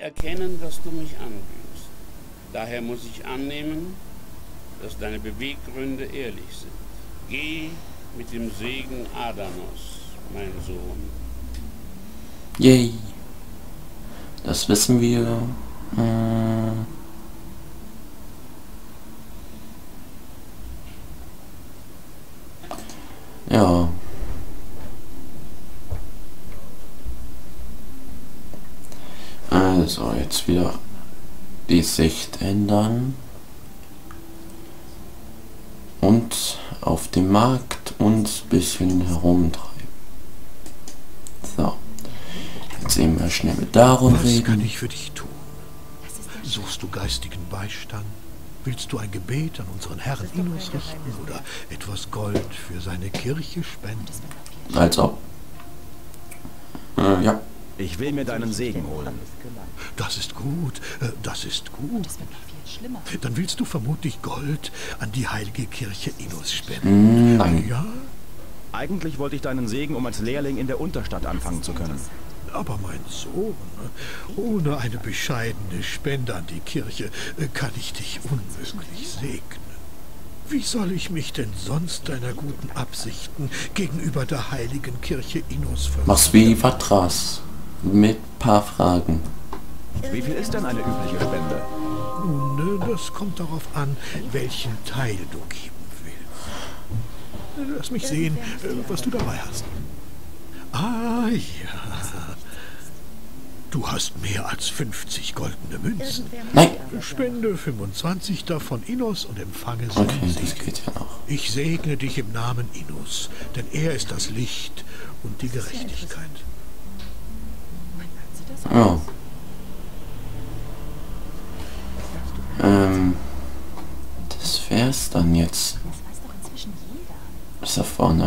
erkennen, dass du mich anlügst. Daher muss ich annehmen, dass deine Beweggründe ehrlich sind. Geh mit dem Segen Adanos, mein Sohn. Yay. Das wissen wir. Ja. Also, jetzt wieder die Sicht ändern. Und auf dem Markt uns ein bisschen herumtreiben. So. Jetzt eben mal schnell mit darum reden. Was kann ich für dich tun? Suchst du geistigen Beistand? Willst du ein Gebet an unseren Herrn Innos richten oder etwas Gold für seine Kirche spenden? Als ob. Ja. Ich will mir deinen Segen holen. Das ist gut, das ist gut. Dann willst du vermutlich Gold an die heilige Kirche Innos spenden. Nein. Ja, Eigentlich wollte ich deinen Segen, um als Lehrling in der Unterstadt anfangen zu können. aber mein Sohn, ohne eine bescheidene Spende an die Kirche kann ich dich unmöglich segnen. Wie soll ich mich denn sonst deiner guten Absichten gegenüber der heiligen Kirche Innos verweigern? Mach's wie Vatras. Mit paar Fragen. Wie viel ist denn eine übliche Spende? Nun, das kommt darauf an, welchen Teil du geben willst. Lass mich sehen, was du dabei hast. Ah ja, du hast mehr als 50 goldene Münzen. Nein. Spende 25 davon Innos und empfange Okay, seinen das Segen. geht ja noch. Ich segne dich im Namen Innos, denn er ist das Licht und die Gerechtigkeit. Ja. Das wär's dann jetzt. Ist da vorne.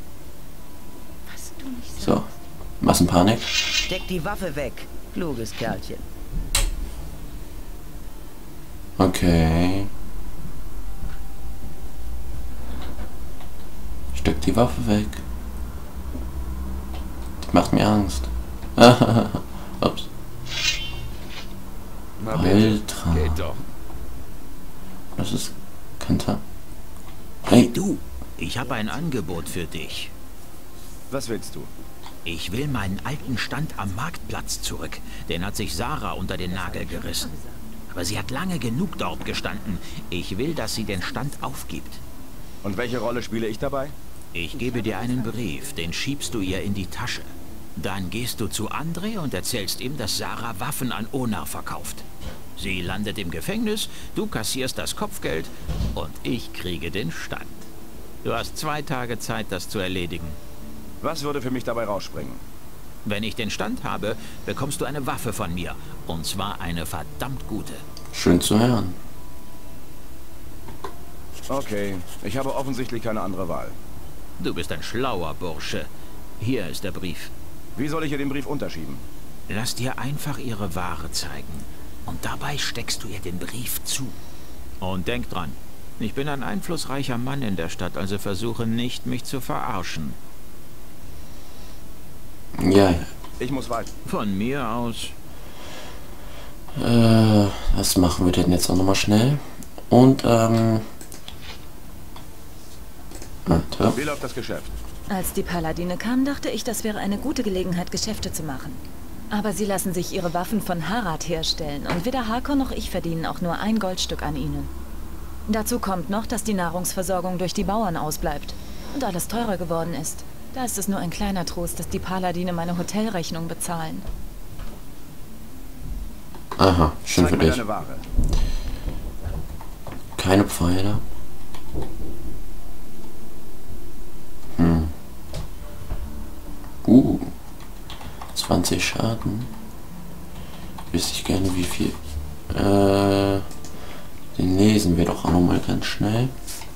So. Massenpanik. Steck die Waffe weg, kluges Kerlchen. Okay. Steck die Waffe weg. Die macht mir Angst. Ups. Ultra. Geht doch. Das ist Kanta. Hey du, ich habe ein Angebot für dich. Was willst du? Ich will meinen alten Stand am Marktplatz zurück. Den hat sich Sarah unter den Nagel gerissen. Aber sie hat lange genug dort gestanden. Ich will, dass sie den Stand aufgibt. Und welche Rolle spiele ich dabei? Ich gebe dir einen Brief, den schiebst du ihr in die Tasche. Dann gehst du zu André und erzählst ihm, dass Sarah Waffen an Onar verkauft. Sie landet im Gefängnis, du kassierst das Kopfgeld und ich kriege den Stand. Du hast 2 Tage Zeit, das zu erledigen. Was würde für mich dabei rausspringen? Wenn ich den Stand habe, bekommst du eine Waffe von mir. Und zwar eine verdammt gute. Schön zu hören. Okay, ich habe offensichtlich keine andere Wahl. Du bist ein schlauer Bursche. Hier ist der Brief. Wie soll ich ihr den Brief unterschieben? Lass dir einfach ihre Ware zeigen. Und dabei steckst du ihr den Brief zu. Und denk dran, ich bin ein einflussreicher Mann in der Stadt, also versuche nicht, mich zu verarschen. Ja, ja. Ich muss weiter. Von mir aus. Was machen wir denn jetzt auch nochmal schnell? Und, warte. Wie läuft das Geschäft? Als die Paladine kamen, dachte ich, das wäre eine gute Gelegenheit, Geschäfte zu machen. Aber sie lassen sich ihre Waffen von Harad herstellen und weder Hakon noch ich verdienen auch nur ein Goldstück an ihnen. Dazu kommt noch, dass die Nahrungsversorgung durch die Bauern ausbleibt und alles teurer geworden ist. Da ist es nur ein kleiner Trost, dass die Paladine meine Hotelrechnung bezahlen. Aha, schön Zeig für mir dich. deine Ware. Keine Pfeile. 20 Schaden. Wüsste ich gerne wie viel. Den lesen wir doch auch noch mal ganz schnell.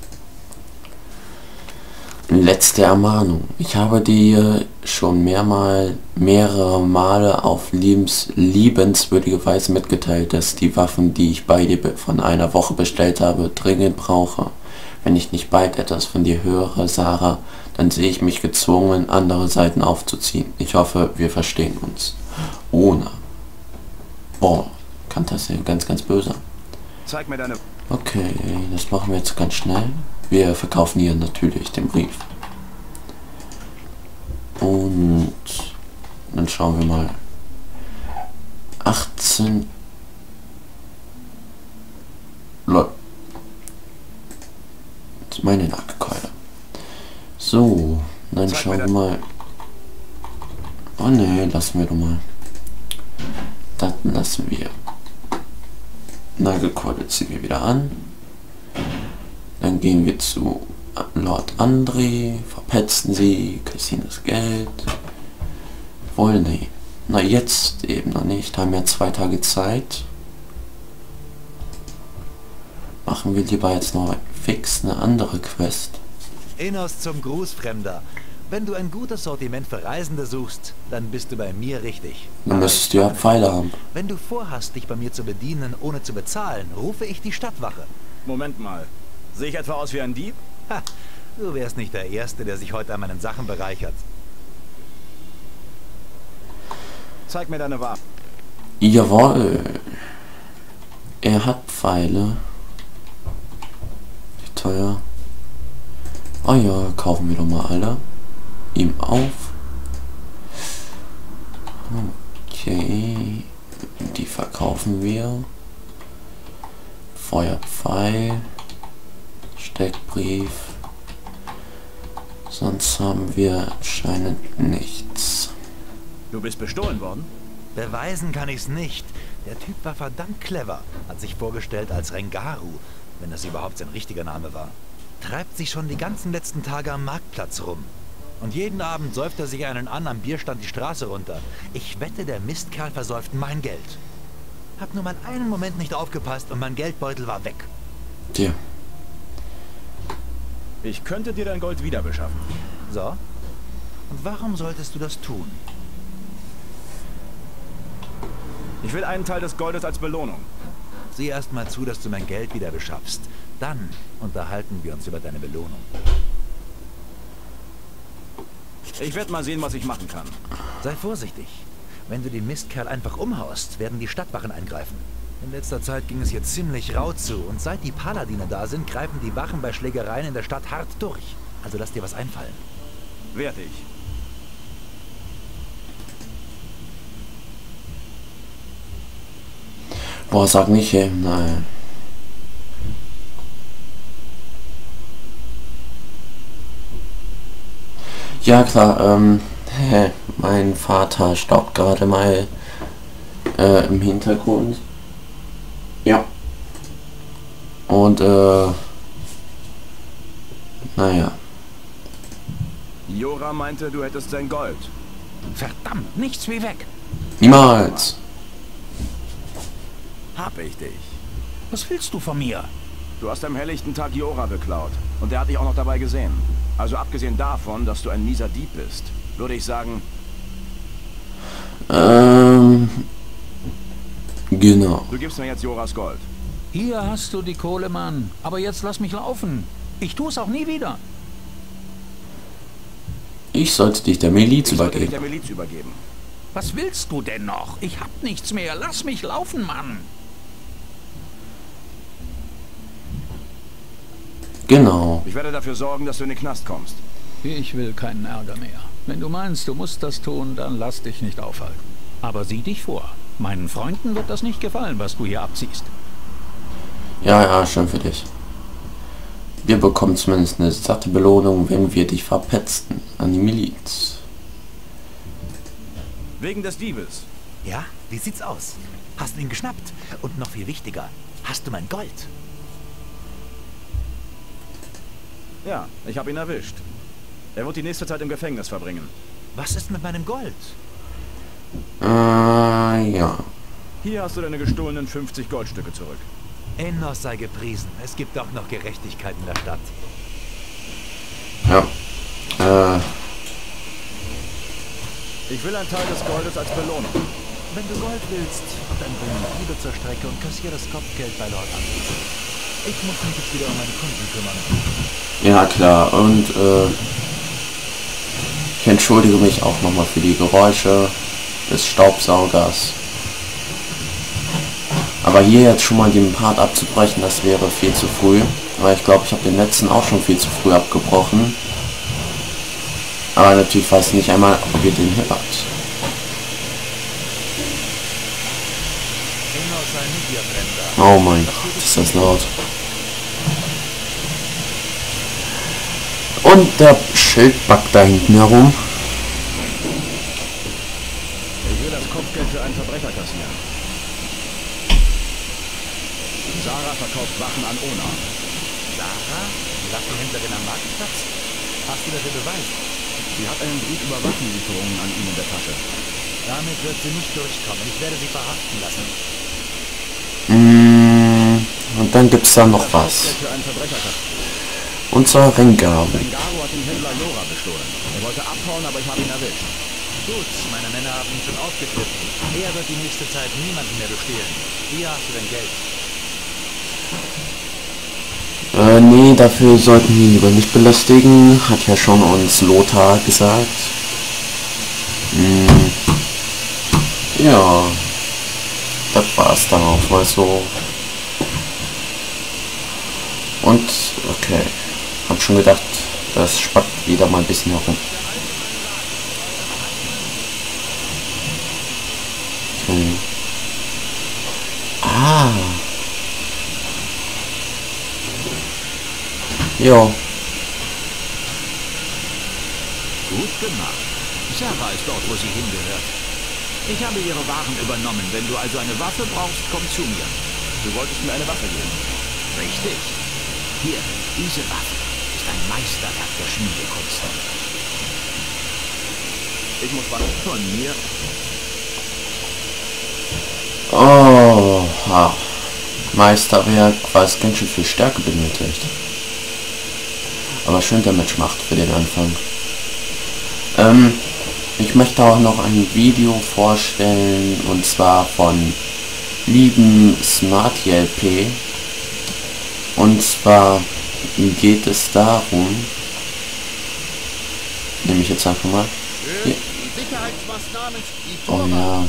Letzte Ermahnung. Ich habe dir schon mehrere Male auf liebenswürdige Weise mitgeteilt, dass die Waffen, die ich bei dir von einer Woche bestellt habe, dringend brauche. Wenn ich nicht bald etwas von dir höre, Sarah, dann sehe ich mich gezwungen, andere Seiten aufzuziehen. Ich hoffe, wir verstehen uns. Ona. Oh, kann das hier ganz, ganz böse. Zeig mir deine... Okay, das machen wir jetzt ganz schnell. Wir verkaufen hier natürlich den Brief. Und dann schauen wir mal. 18... Lol. Das ist meine Nackenkeule. So, dann schauen wir mal. Oh ne, lassen wir doch mal. Das lassen wir. Nagelkeule ziehen wir wieder an. Dann gehen wir zu Lord André, verpetzen sie, kassieren das Geld. Wohl nee. Na jetzt eben noch nicht, haben ja 2 Tage Zeit. Machen wir lieber jetzt noch fix eine andere Quest. Enos zum Grußfremder. Wenn du ein gutes Sortiment für Reisende suchst, dann bist du bei mir richtig. Dann müsstest du ja Pfeile haben. Wenn du vorhast, dich bei mir zu bedienen, ohne zu bezahlen, rufe ich die Stadtwache. Moment mal. Sehe ich etwa aus wie ein Dieb? Ha, du wärst nicht der Erste, der sich heute an meinen Sachen bereichert. Zeig mir deine Waffe. Jawohl. Er hat Pfeile. Wie teuer? Oh ja, kaufen wir doch mal alle. Ihm auf. Okay. Die verkaufen wir. Feuerpfeil. Steckbrief. Sonst haben wir anscheinend nichts. Du bist bestohlen worden? Beweisen kann ich's nicht. Der Typ war verdammt clever. Hat sich vorgestellt als Rengaru, wenn das überhaupt sein richtiger Name war. Treibt sich schon die ganzen letzten Tage am Marktplatz rum. Und jeden Abend säuft er sich einen an am Bierstand die Straße runter. Ich wette, der Mistkerl versäuft mein Geld. Hab nur mal einen Moment nicht aufgepasst und mein Geldbeutel war weg. Tja. Ich könnte dir dein Gold wieder beschaffen. So? Und warum solltest du das tun? Ich will einen Teil des Goldes als Belohnung. Sieh erst mal zu, dass du mein Geld wieder beschaffst. Dann unterhalten wir uns über deine Belohnung. Ich werde mal sehen, was ich machen kann. Sei vorsichtig. Wenn du den Mistkerl einfach umhaust, werden die Stadtwachen eingreifen. In letzter Zeit ging es hier ziemlich rau zu und seit die Paladine da sind, greifen die Wachen bei Schlägereien in der Stadt hart durch. Also lass dir was einfallen. Werd ich. Boah, sag nicht, ey. Nein. Ja klar, mein Vater staubt gerade mal im Hintergrund. Ja. Und naja. Jora meinte, du hättest sein Gold. Verdammt, nichts wie weg. Niemals. Hab ich dich. Was willst du von mir? Du hast am helllichten Tag Jora beklaut. Und er hat dich auch noch dabei gesehen. Also abgesehen davon, dass du ein mieser Dieb bist, würde ich sagen... Genau. Du gibst mir jetzt Joras Gold. Hier hast du die Kohle, Mann. Aber jetzt lass mich laufen. Ich tue es auch nie wieder. Ich sollte dich der Miliz Ich sollte dich übergeben. der Miliz übergeben. Was willst du denn noch? Ich hab nichts mehr. Lass mich laufen, Mann. Genau. Ich werde dafür sorgen, dass du in den Knast kommst. Ich will keinen Ärger mehr. Wenn du meinst, du musst das tun, dann lass dich nicht aufhalten. Aber sieh dich vor. Meinen Freunden wird das nicht gefallen, was du hier abziehst. Ja, ja, schön für dich. Wir bekommen zumindest eine satte Belohnung, wenn wir dich verpetzen an die Miliz. Wegen des Diebes. Ja, wie sieht's aus? Hast du ihn geschnappt? Und noch viel wichtiger, hast du mein Gold? Ja, ich habe ihn erwischt. Er wird die nächste Zeit im Gefängnis verbringen. Was ist mit meinem Gold? Ja. Hier hast du deine gestohlenen 50 Goldstücke zurück. Enos sei gepriesen. Es gibt auch noch Gerechtigkeit in der Stadt. Ja. Ich will einen Teil des Goldes als Belohnung. Wenn du Gold willst, dann bring Liebe zur Strecke und kassier das Kopfgeld bei Lord André. Ich muss mich jetzt wieder um meine Kunden kümmern. Ja, klar. Und ich entschuldige mich auch nochmal für die Geräusche des Staubsaugers. Aber hier jetzt schon mal den Part abzubrechen, das wäre viel zu früh. Aber ich glaube, ich habe den letzten auch schon viel zu früh abgebrochen. Aber natürlich weiß ich nicht einmal, ob ihr den hört. Oh mein Gott, ist das laut. Und der Schild backt da hinten herum. Ich will das Kopfgeld für einen Verbrecher kassieren. Sarah verkauft Waffen an Ona. Sarah? Die Waffenhändlerin am Marktplatz? Hast du dafür Beweis? Sie hat einen Brief über Waffenlieferungen an ihn in der Tasche. Damit wird sie nicht durchkommen. Ich werde sie verhaften lassen. Und dann gibt's da noch was. Und zwar Rengaru. Rengaru hat den Händler Lora bestohlen. Er wollte abhauen, aber ich habe ihn erwischt. Gut, meine Männer haben ihn schon aufgegriffen. Er wird die nächste Zeit niemanden mehr bestehlen. Hier hast du dein Geld. Nee, dafür sollten wir ihn lieber nicht belästigen. Hat ja schon uns Lothar gesagt. Ja. Das war's dann auch mal so. Und, okay. Hab schon gedacht, das spackt wieder mal ein bisschen herum. Okay. Ah. Ja. Gut gemacht. Sarah ist dort, wo sie hingehört. Ich habe ihre Waren übernommen. Wenn du also eine Waffe brauchst, komm zu mir. Du wolltest mir eine Waffe geben. Richtig. Hier, diese Waffe ist ein Meisterwerk der Schmiedekunst. Ich muss warten. Von mir. Oh, ha. Meisterwerk, was ganz schön viel Stärke benötigt. Aber schön Damage macht für den Anfang. Ich möchte auch noch ein Video vorstellen, und zwar von lieben SmartyLP. Und zwar geht es darum, nehme ich jetzt einfach mal. Hier. Oh ja.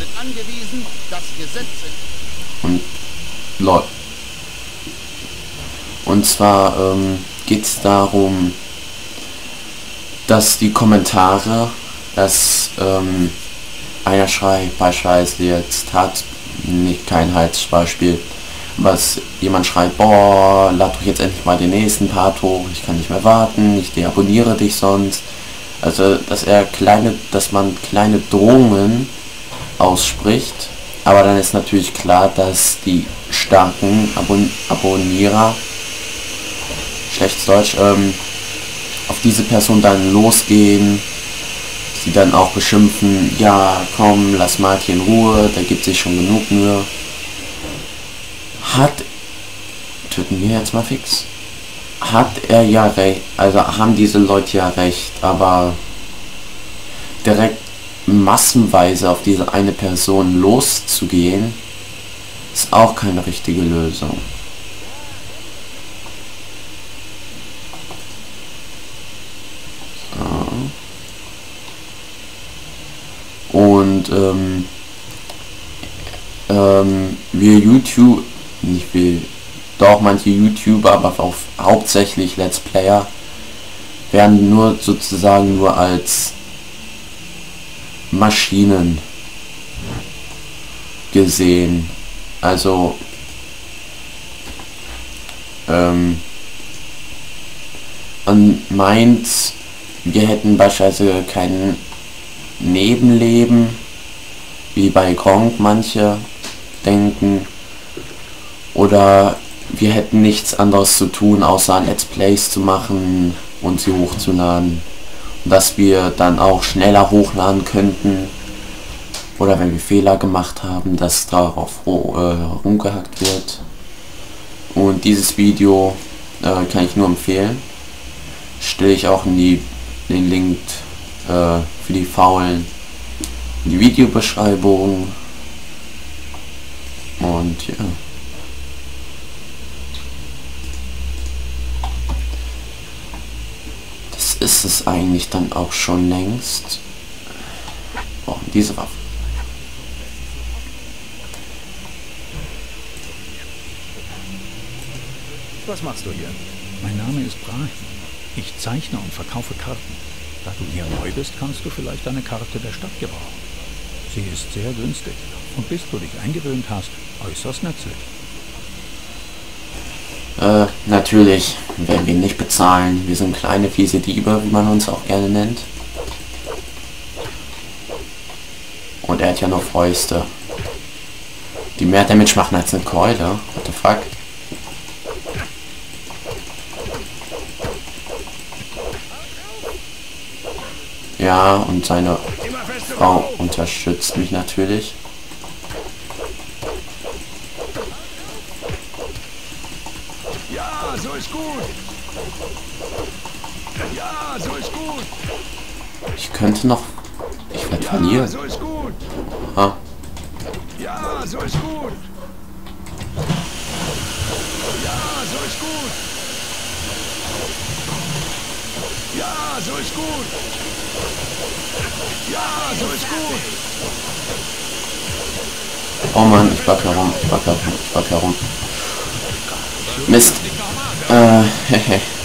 Und lol. Und zwar geht es darum, dass die Kommentare, dass einer schreibt, beispielsweise jetzt hat nicht kein Halsbeispiel, was jemand schreibt, boah, lad doch jetzt endlich mal den nächsten Part hoch, ich kann nicht mehr warten, ich deabonniere dich sonst. Also dass man kleine Drohungen ausspricht, aber dann ist natürlich klar, dass die starken Abonnierer, schlechtes Deutsch, auf diese Person dann losgehen, sie dann auch beschimpfen, ja komm, lass Marty in Ruhe, der gibt sich schon genug Mühe. Töten wir jetzt mal fix. Hat er ja recht, also haben diese Leute ja recht, aber direkt massenweise auf diese eine Person loszugehen, ist auch keine richtige Lösung. So. Und wir YouTube, nicht wir, doch manche YouTuber, aber auch hauptsächlich Let's Player, werden nur sozusagen nur als Maschinen gesehen. Also man meint, wir hätten beispielsweise kein Nebenleben, wie bei Gronk manche denken, oder wir hätten nichts anderes zu tun, außer Let's Plays zu machen und sie hochzuladen. Und dass wir dann auch schneller hochladen könnten, oder wenn wir Fehler gemacht haben, dass darauf rumgehackt wird. Und dieses Video kann ich nur empfehlen. Stelle ich auch in den Link für die Faulen in die Videobeschreibung. Und ja. Das ist es eigentlich dann auch schon längst. Oh, diese Waffe. Was machst du hier? Mein Name ist Brahim. Ich zeichne und verkaufe Karten. Da du hier neu bist, kannst du vielleicht eine Karte der Stadt gebrauchen. Sie ist sehr günstig und bis du dich eingewöhnt hast, äußerst nützlich. Natürlich werden wir ihn nicht bezahlen. Wir sind kleine, fiese Diebe, wie man uns auch gerne nennt. Und er hat ja noch Fäuste, die mehr Damage machen als eine Keule. What the fuck? Ja, und seine Frau unterstützt mich natürlich. Ja, so ist gut. Ja, so ist gut. Ich könnte noch... Ich werde verlieren. So ist gut. Ah. Ja, so ist gut. Ja, so ist gut. Ja, so ist gut. Ja, so ist gut. Oh Mann, ich back herum, ich back herum, ich back herum. Mist. Hehe.